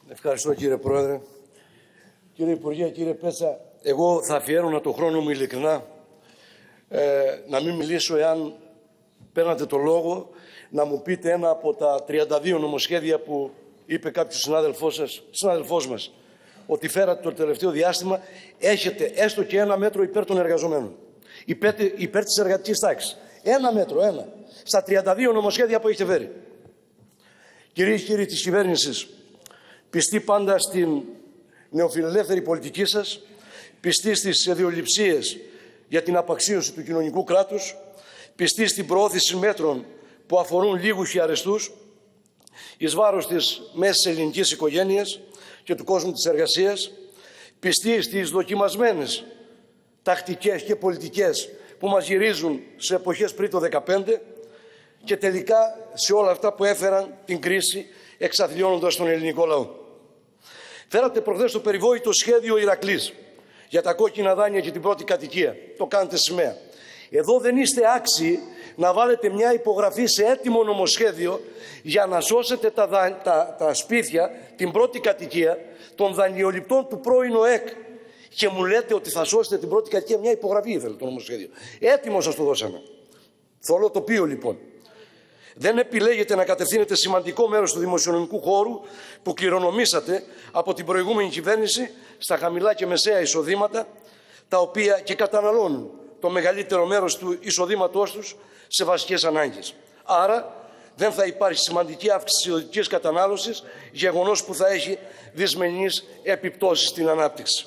Ευχαριστώ, κύριε Πρόεδρε. Κύριε Υπουργέ, κύριε Πέτσα, εγώ θα αφιέρωνα το χρόνο μου ειλικρινά να μην μιλήσω εάν παίρνατε το λόγο να μου πείτε ένα από τα 32 νομοσχέδια που είπε κάποιος συνάδελφός μας ότι φέρατε το τελευταίο διάστημα, έχετε έστω και ένα μέτρο υπέρ των εργαζομένων, υπέρ της εργατικής τάξης. Ένα μέτρο, στα 32 νομοσχέδια που έχετε φέρει. Κυρίες και κύριοι της κυβέρνησης, πιστοί πάντα στην νεοφιλελεύθερη πολιτική σας, πιστοί στις ιδεολειψίες για την απαξίωση του κοινωνικού κράτους, πιστοί στην προώθηση μέτρων που αφορούν λίγους και αρεστούς, εις βάρος της μέσης ελληνικής οικογένειας και του κόσμου της εργασίας, πιστοί στις δοκιμασμένες τακτικές και πολιτικές που μας γυρίζουν σε εποχές πριν το 2015 και τελικά σε όλα αυτά που έφεραν την κρίση εξαθλιώνοντας τον ελληνικό λαό. Φέρατε προχθές το περιβόητο σχέδιο Ηρακλής για τα κόκκινα δάνεια και την πρώτη κατοικία. Το κάνετε σημαία. Εδώ δεν είστε άξιοι να βάλετε μια υπογραφή σε έτοιμο νομοσχέδιο για να σώσετε τα σπίτια, την πρώτη κατοικία των δανειοληπτών του πρώην ΟΕΚ. Και μου λέτε ότι θα σώσετε την πρώτη κατοικία, μια υπογραφή ήθελε το νομοσχέδιο. Έτοιμο σας το δώσαμε. Θολό τοπίο λοιπόν. Δεν επιλέγετε να κατευθύνετε σημαντικό μέρος του δημοσιονομικού χώρου που κληρονομήσατε από την προηγούμενη κυβέρνηση στα χαμηλά και μεσαία εισοδήματα, τα οποία και καταναλώνουν το μεγαλύτερο μέρος του εισοδήματός τους σε βασικές ανάγκες. Άρα δεν θα υπάρχει σημαντική αύξηση της ιδιωτικής κατανάλωσης, γεγονός που θα έχει δυσμενείς επιπτώσεις στην ανάπτυξη.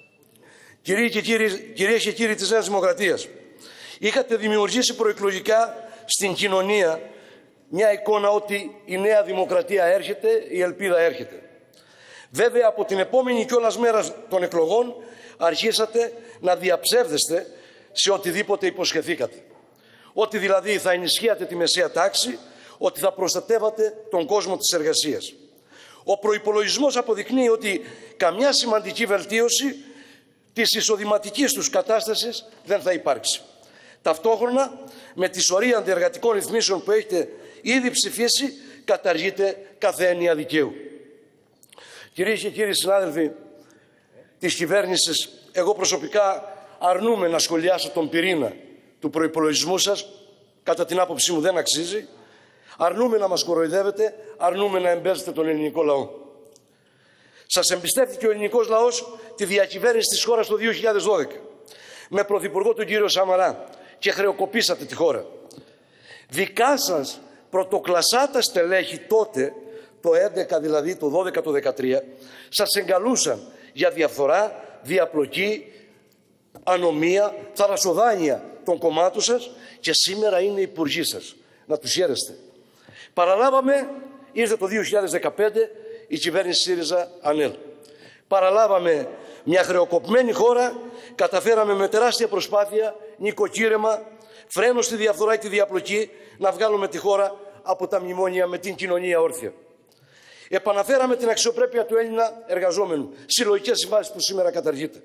Κυρίες και κύριοι της Νέας Δημοκρατίας, είχατε δημιουργήσει προεκλογικά στην κοινωνία μια εικόνα ότι η Νέα Δημοκρατία έρχεται, η ελπίδα έρχεται. Βέβαια, από την επόμενη κιόλας μέρα των εκλογών αρχίσατε να διαψεύδεστε σε οτιδήποτε υποσχεθήκατε. Ότι δηλαδή θα ενισχύατε τη μεσαία τάξη, ότι θα προστατεύατε τον κόσμο της εργασίας. Ο προϋπολογισμός αποδεικνύει ότι καμιά σημαντική βελτίωση της εισοδηματικής τους κατάστασης δεν θα υπάρξει. Ταυτόχρονα, με τη σωρία αντιεργατικών ρυθμίσεων που έχετε ήδη ψηφίσει, καταργείται κάθε έννοια δικαίου. Κυρίες και κύριοι συνάδελφοι της κυβέρνησης, εγώ προσωπικά αρνούμαι να σχολιάσω τον πυρήνα του προϋπολογισμού σας, κατά την άποψή μου δεν αξίζει, αρνούμαι να μας κοροϊδεύετε, αρνούμαι να εμπέζετε τον ελληνικό λαό. Σας εμπιστεύτηκε ο ελληνικός λαός τη διακυβέρνηση της χώρας το 2012 με πρωθυπουργό τον κύριο Σαμαρά και χρεοκοπήσατε τη χώρα. Δικά σας πρωτοκλασσάτα στελέχη τότε, το 11 δηλαδή, το 12, το 13, σας εγκαλούσαν για διαφθορά, διαπλοκή, ανομία, θαλασσοδάνεια των κομμάτων σας και σήμερα είναι υπουργοί σας. Να τους χαίρεστε. Παραλάβαμε, ήρθε το 2015 η κυβέρνηση ΣΥΡΙΖΑ-ΑΝΕΛ. Παραλάβαμε μια χρεοκοπημένη χώρα, καταφέραμε με τεράστια προσπάθεια, νοικοκύρεμα, φρένο στη διαφθορά και τη διαπλοκή, να βγάλουμε τη χώρα από τα μνημόνια με την κοινωνία όρθια. Επαναφέραμε την αξιοπρέπεια του Έλληνα εργαζόμενου, συλλογικές συμβάσεις που σήμερα καταργείται.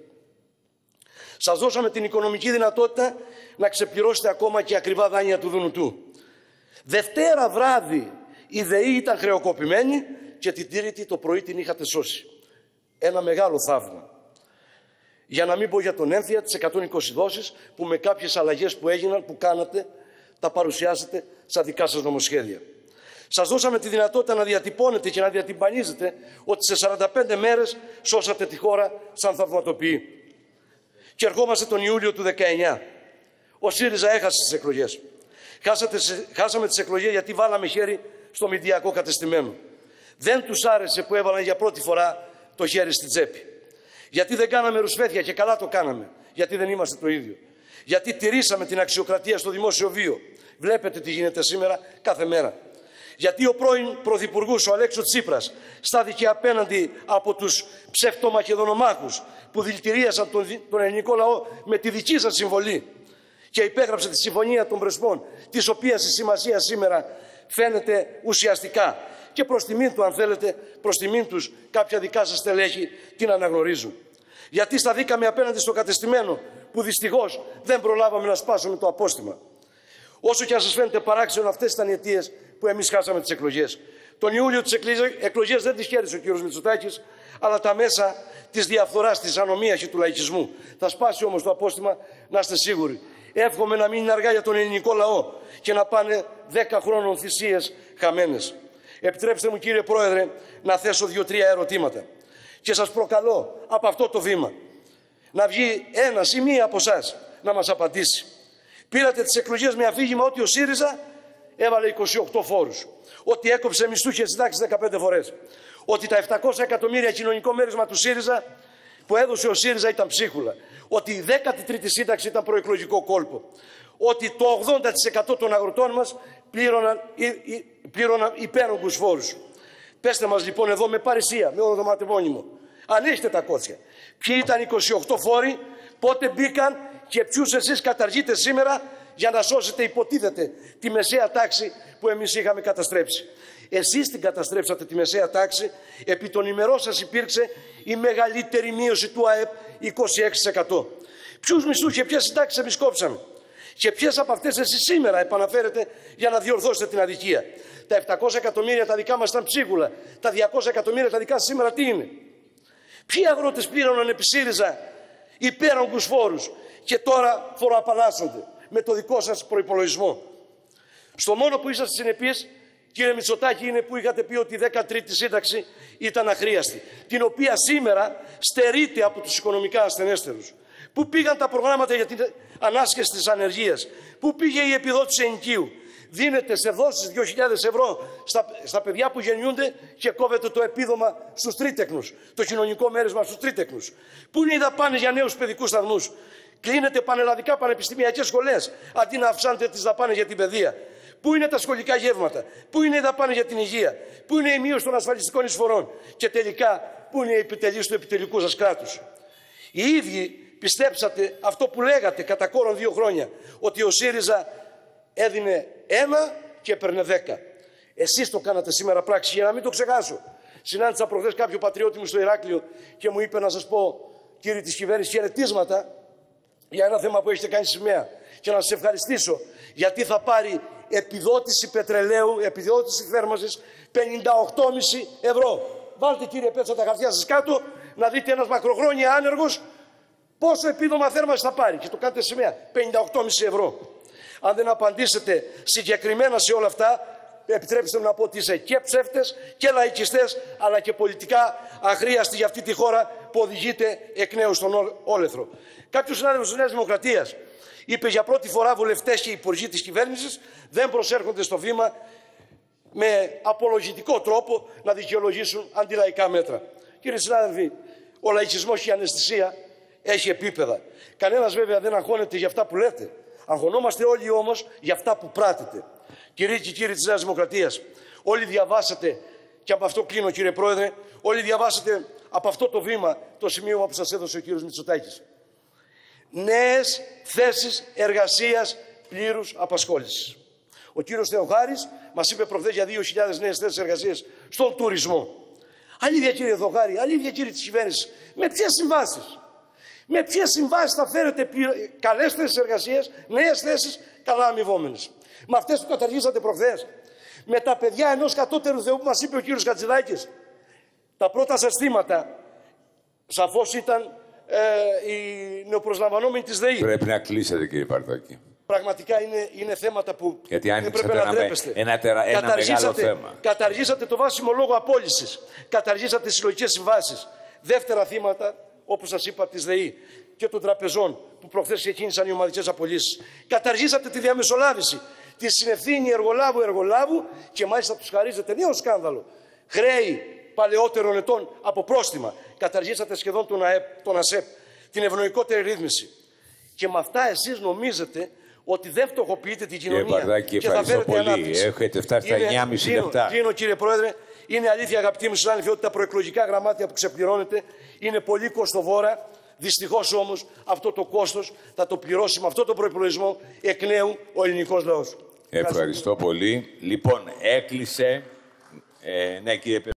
Σας δώσαμε την οικονομική δυνατότητα να ξεπληρώσετε ακόμα και ακριβά δάνεια του Δουνουτού. Δευτέρα βράδυ η ΔΕΗ ήταν χρεοκοπημένη και την Τρίτη το πρωί την είχατε σώσει. Ένα μεγάλο θαύμα. Για να μην πω για τον έμφυα, τις 120 δόσεις που με κάποιες αλλαγές που έγιναν, που κάνατε, τα παρουσιάσετε στα δικά σας νομοσχέδια. Σας δώσαμε τη δυνατότητα να διατυπώνετε και να διατυμπανίζετε ότι σε 45 μέρες σώσατε τη χώρα σαν θαυματοποιή. Και ερχόμαστε τον Ιούλιο του 19. Ο ΣΥΡΙΖΑ έχασε τις εκλογές. Χάσαμε τις εκλογές γιατί βάλαμε χέρι στο μηντιακό κατεστημένο. Δεν τους άρεσε που έβαλαν για πρώτη φορά το χέρι στη τσέπη. Γιατί δεν κάναμε ρουσφέτια και καλά το κάναμε. Γιατί δεν είμαστε το ίδιο. Γιατί τηρήσαμε την αξιοκρατία στο δημόσιο βίο. Βλέπετε τι γίνεται σήμερα κάθε μέρα. Γιατί ο πρώην πρωθυπουργός, ο Αλέξος Τσίπρας, στάθηκε απέναντι από τους ψευτομακεδονομάχους που δηλητηρίασαν τον ελληνικό λαό με τη δική σας συμβολή και υπέγραψε τη Συμφωνία των Πρεσπών, της οποίας η σημασία σήμερα φαίνεται ουσιαστικά. Και προς τιμήν του, αν θέλετε, προς τιμήν τους, κάποια δικά σας στελέχη την αναγνωρίζουν. Γιατί σταθήκαμε απέναντι στο κατεστημένο που δυστυχώς δεν προλάβαμε να σπάσουμε το απόστημα. Όσο και αν σας φαίνεται παράξενο, αυτές ήταν οι αιτίες που εμείς χάσαμε τις εκλογές. Τον Ιούλιο τις εκλογές δεν τις κέρδισε ο κύριος Μητσοτάκης, αλλά τα μέσα της διαφθοράς, της ανομίας και του λαϊκισμού. Θα σπάσει όμως το απόστημα, να είστε σίγουροι. Εύχομαι να μην είναι αργά για τον ελληνικό λαό και να πάνε 10 χρόνων θυσίες χαμένες. Επιτρέψτε μου, κύριε Πρόεδρε, να θέσω 2-3 ερωτήματα. Και σας προκαλώ από αυτό το βήμα να βγει ένας ή μία από εσάς να μας απαντήσει. Πήρατε τις εκλογές με αφήγημα ότι ο ΣΥΡΙΖΑ έβαλε 28 φόρους, ότι έκοψε μισθούς και συντάξεις 15 φορές, ότι τα 700 εκατομμύρια κοινωνικό μέρισμα του ΣΥΡΙΖΑ που έδωσε ο ΣΥΡΙΖΑ ήταν ψίχουλα, ότι η 13η σύνταξη ήταν προεκλογικό κόλπο, ότι το 80% των αγροτών μας πλήρωναν υπέρογκους φόρους. Πέστε μας λοιπόν εδώ με παρησία, με ονοματεπώνυμο, αν έχετε τα κότσια, ποιοι ήταν 28 φόροι, πότε μπήκαν και ποιους εσείς καταργείτε σήμερα για να σώσετε, υποτίθεται, τη μεσαία τάξη που εμείς είχαμε καταστρέψει. Εσείς την καταστρέψατε τη μεσαία τάξη, επί των ημερών σας υπήρξε η μεγαλύτερη μείωση του ΑΕΠ, 26%. Ποιους μισθούς και ποιες συντάξεις εμείς κόψαμε και ποιες από αυτές εσείς σήμερα επαναφέρετε για να διορθώσετε την αδικία. Τα 700 εκατομμύρια τα δικά μας ήταν ψίχουλα, τα 200 εκατομμύρια τα δικά σας σήμερα τι είναι? Ποιοι αγρότες πλήρωναν επί ΣΥΡΙΖΑ υπέρογκους φόρους και τώρα φοροαπαλλάσσονται με το δικό σας προϋπολογισμό? Στο μόνο που είσαστε συνεπείς, κύριε Μητσοτάκη, είναι που είχατε πει ότι η 13η σύνταξη ήταν αχρίαστη, την οποία σήμερα στερείται από τους οικονομικά ασθενέστερους. Πού πήγαν τα προγράμματα για την ανάσχεση της ανεργίας? Πού πήγε η επιδότηση ενοικίου? Δίνεται σε δόσεις 2.000 ευρώ στα παιδιά που γεννιούνται και κόβεται το επίδομα στους τρίτεκνους, το κοινωνικό μέρισμα στους τρίτεκνους. Πού είναι οι δαπάνες για νέους παιδικούς σταθμούς? Κλείνετε πανελλαδικά πανεπιστημιακές σχολές αντί να αυξάνετε τις δαπάνες για την παιδεία. Πού είναι τα σχολικά γεύματα? Πού είναι οι δαπάνες για την υγεία? Πού είναι η μείωση των ασφαλιστικών εισφορών? Και τελικά, πού είναι η επιτελής του επιτελικού σας κράτους? Οι ίδιοι πιστέψατε αυτό που λέγατε κατά κόρον 2 χρόνια, ότι ο ΣΥΡΙΖΑ έδινε 1 και έπαιρνε 10. Εσείς το κάνατε σήμερα πράξη, για να μην το ξεχάσω. Συνάντησα προχθές κάποιο πατριώτη μου στο Ηράκλειο και μου είπε να σας πω, κύριοι της κυβέρνησης, χαιρετίσματα για ένα θέμα που έχετε κάνει σημαία. Και να σας ευχαριστήσω, γιατί θα πάρει επιδότηση πετρελαίου, επιδότηση θέρμανσης 58,5 ευρώ. Βάλτε, κύριε Πέτσα, τα χαρτιά σας κάτω, να δείτε ένας μακροχρόνια άνεργος πόσο επίδομα θέρμανσης θα πάρει. Και το κάνετε σημαία, 58,5 ευρώ. Αν δεν απαντήσετε συγκεκριμένα σε όλα αυτά, επιτρέψτε μου να πω ότι είστε και ψεύτες και λαϊκιστές, αλλά και πολιτικά αχρίαστοι για αυτή τη χώρα που οδηγείται εκ νέου στον όλεθρο. Κάποιος συνάδελφος της Νέας Δημοκρατίας είπε για πρώτη φορά βουλευτές και υπουργοί της κυβέρνησης δεν προσέρχονται στο βήμα με απολογητικό τρόπο να δικαιολογήσουν αντιλαϊκά μέτρα. Κύριε συνάδελφοι, ο λαϊκισμός και η αναισθησία έχει επίπεδα. Κανένας βέβαια δεν αγχώνεται για αυτά που λέτε. Αγχωνόμαστε όλοι όμως για αυτά που πράττετε. Κυρίοι και κύριοι της Νέας Δημοκρατίας, όλοι διαβάσατε, και από αυτό κλείνω κύριε Πρόεδρε, όλοι διαβάσατε από αυτό το βήμα το σημείωμα που σας έδωσε ο κύριος Μητσοτάκης. Νέες θέσεις εργασίας πλήρους απασχόλησης. Ο κύριος Θεοχάρης μας είπε προχθές για 2.000 νέες θέσεις εργασίας στον τουρισμό. Αλήθεια κύριε Θεοχάρη, αλήθεια κύριε της κυβέρνησης, με ποιες συμβάσεις? Με ποιες συμβάσεις θα φέρετε καλές θέσεις εργασίας, νέες θέσεις, καλά αμοιβόμενες? Με αυτές που καταργήσατε προχθές? Με τα παιδιά ενός κατώτερου Θεού που μας είπε ο κύριος Χατζηδάκης? Τα πρώτα σας θύματα σαφώς ήταν οι νεοπροσλαμβανόμενοι της ΔΕΗ. Πρέπει να κλείσετε κύριε Παρτάκη. Πραγματικά είναι θέματα που γιατί δεν πρέπει να τρέπεστε. Ένα μεγάλο θέμα. Καταργήσατε το βάσιμο λόγο απόλυσης. Καταργήσατε τις συλλογικές συμβάσεις. Δεύτερα θύματα, όπως σας είπα, της ΔΕΗ και των τραπεζών που προχθές ξεκίνησαν οι ομαδικές απολύσεις. Καταργήσατε τη διαμεσολάβηση, τη συνευθύνη εργολάβου και μάλιστα τους χαρίζετε νέο σκάνδαλο. Χρέη παλαιότερων ετών από πρόστιμα. Καταργήσατε σχεδόν τον ΑΣΕΠ, την ευνοϊκότερη ρύθμιση. Και με αυτά εσείς νομίζετε ότι δεν φτωχοποιείτε την κοινωνία. Κύριε Παρτάκη, και θα φέρετε ανάπτυξη. Έχετε φτάσει στα 9,5 λεπτά. Κλείνω κύριε Πρόεδρε. Είναι αλήθεια, αγαπητοί μου συνάδελφοι, ότι τα προεκλογικά γραμμάτια που ξεπληρώνετε είναι πολύ κοστοβόρα. Δυστυχώς όμως αυτό το κόστος θα το πληρώσει με αυτό το προϋπολογισμό εκ νέου ο ελληνικός λαός. Ευχαριστώ πολύ. Λοιπόν, έκλεισε. Ναι, κύριε